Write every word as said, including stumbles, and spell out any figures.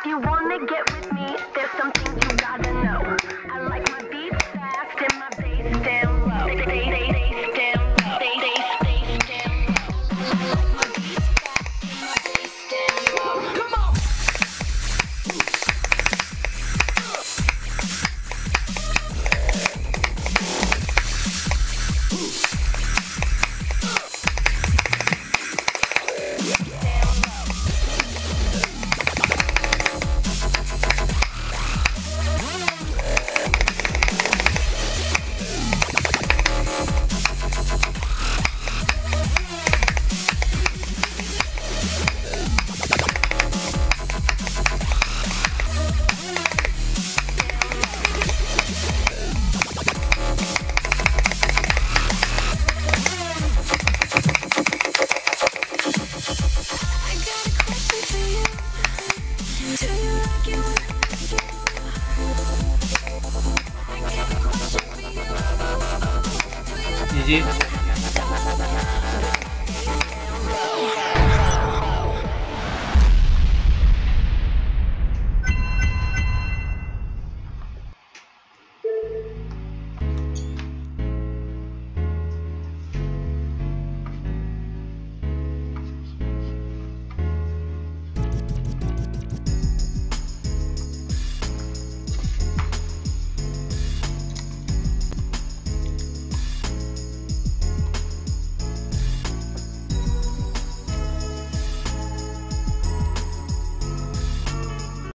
If you wanna get with me, there's some things you gotta know. I like my beats fast and my bass down low. They, they, they, they down low. They, they, they down low. I like my beats fast and my bass down low. Come on! G G.